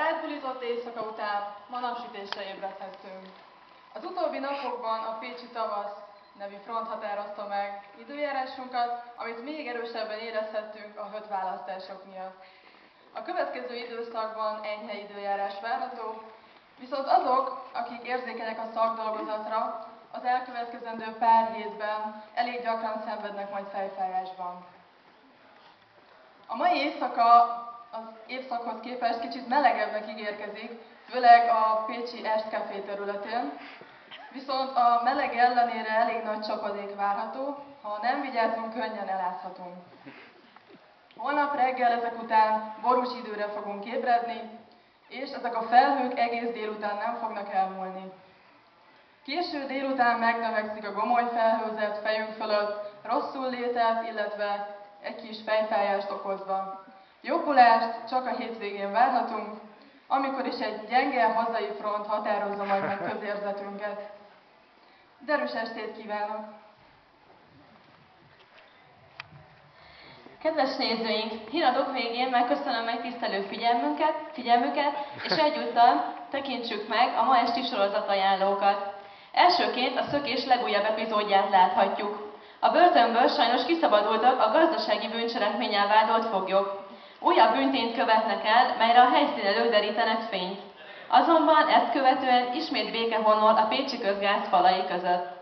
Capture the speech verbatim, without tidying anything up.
elbulizott éjszaka után ma napsütésre ébredhettünk. Az utóbbi napokban a Pécsi tavasz nevű front határozta meg időjárásunkat, amit még erősebben érezhettünk a hötválasztások miatt. A következő időszakban enyhe időjárás várható, viszont azok, akik érzékenyek a szakdolgozatra, az elkövetkezendő pár hétben elég gyakran szenvednek majd fejfájásban. A mai éjszaka az évszakhoz képest kicsit melegebbnek ígérkezik, főleg a pécsi Est Café területén, viszont a meleg ellenére elég nagy csapadék várható, ha nem vigyázunk, könnyen elázhatunk. Holnap reggel ezek után borús időre fogunk ébredni, és ezek a felhők egész délután nem fognak elmúlni. Késő délután megnövekszik a gomoly felhőzet fejünk fölött, rosszul létet, illetve egy kis fejfájást okozva. Jobbulást csak a hétvégén várhatunk, amikor is egy gyenge hazai front határozza majd meg közérzetünket. Derűs estét kívánok! Kedves nézőink, híradók végén megköszönöm megtisztelő figyelmünket, figyelmüket, és egyúttal tekintsük meg a ma esti sorozatajánlókat. Elsőként a Szökés legújabb epizódját láthatjuk. A börtönből sajnos kiszabadultak a gazdasági bűncselekménnyel vádolt foglyok. Újabb bűntényt követnek el, melyre a helyszínelők derítenek fényt. Azonban ezt követően ismét béke honol a pécsi közgáz falai között.